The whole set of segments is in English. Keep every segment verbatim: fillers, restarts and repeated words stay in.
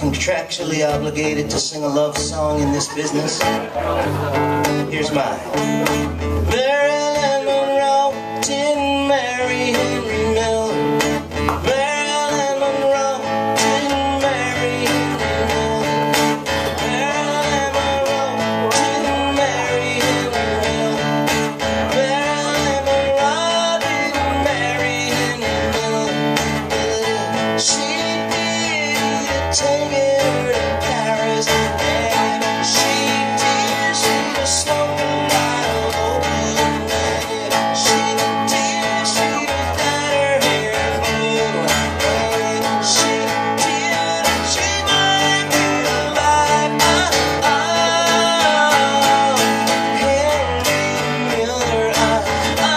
contractually obligated to sing a love song in this business? Here's mine. Marilyn Monroe didn't marry Henry Miller. Marilyn Monroe didn't marry Henry Miller. Marilyn Monroe didn't marry Henry Miller. Marilyn Monroe didn't marry Henry Miller. She did take her to Paris, and she did, she was smoking right open, and she did, she was dyed her hair blue, and she did, she might be alive. Oh, oh, Henry Miller, oh, oh,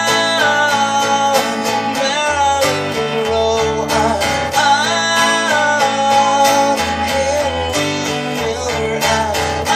Marilyn Monroe, oh, oh, Henry Miller, oh, oh,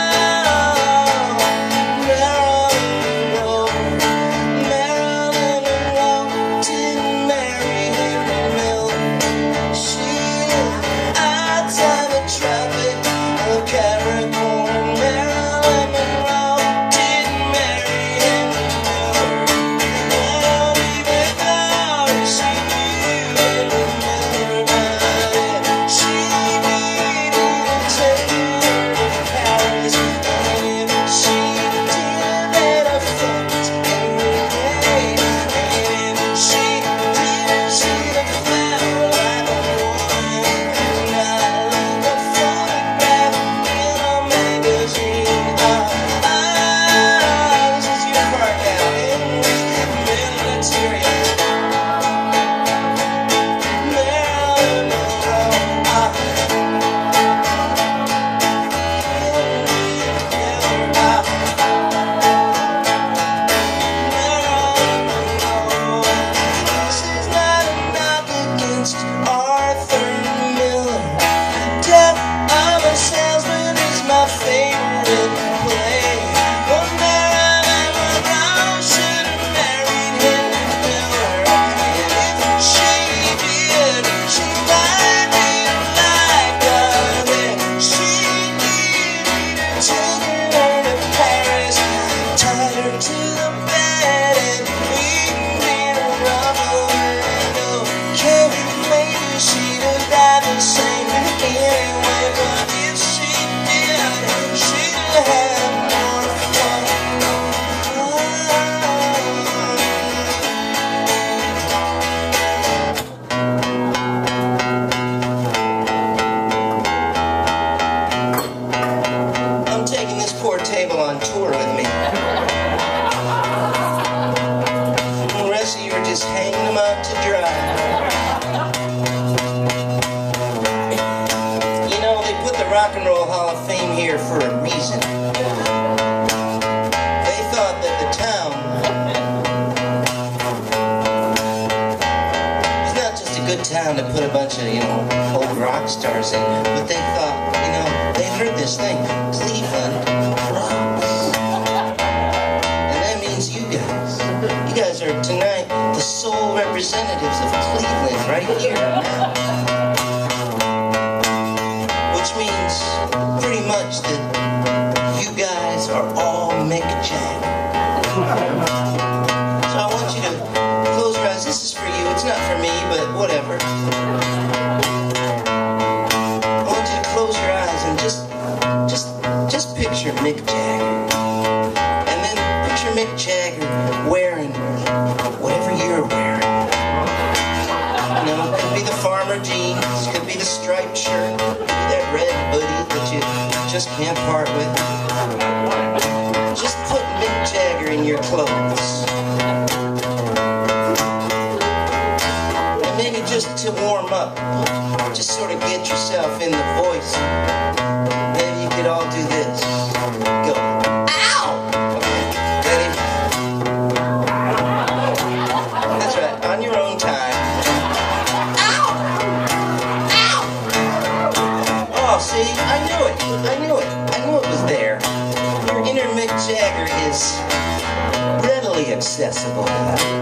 Marilyn Monroe. Marilyn Monroe didn't marry Henry Miller. She outside the tropic of Capricorn. Marilyn Monroe didn't marry Henry Miller. Not even though she knew Henry Miller, but she needed to take her to Paris, and if she did, then I fucked every day, and if she did, she'd have felt like a woman, not like a photograph in a magazine. Ah, ah, this is your part now, Henry Miller, let's hear it. Marilyn Monroe, ah, Henry Miller, ah, Marilyn Monroe. This is not a knock against Arthur Miller. Death of a Salesman is my favorite play. But Marilyn Monroe should have married Henry Miller, and if she did, she might be alive, but then she needed to take her to Paris, tied her to the bed, and eaten in a rubber window. Okay, maybe she'd have died the same anyway, but if she did, she'd have had more fun. I'm taking this poor table on tour with me. The rest of you are just hanging them out to dry. You know, they put the Rock and Roll Hall of Fame here for a reason. They thought that the town is not just a good town to put a bunch of, you know, old rock stars in, but they thought, you know, they heard this thing, Cleveland rocks. And that means you guys. You guys are tonight the sole representatives of Cleveland right here now. Which means pretty much that you guys are all Mick Jagger. So I want you to close your eyes. This is for you. It's not for me, but whatever. I want you to close your eyes and just, just, just picture Mick Jagger. And then picture Mick Jagger wearing whatever you're wearing. You know, it could be the farmer jeans, could be the striped shirt, could be that red hoodie that you just can't part with. Just put Mick Jagger in your clothes. And maybe just to warm up, just sort of get yourself in the voice. Maybe you could all do this. Go. Ow! Ready? That's right, on your own time. Ow! Ow! Oh, see, I knew it. I knew it. I knew it was there. Your inner Mick Jagger is readily accessible.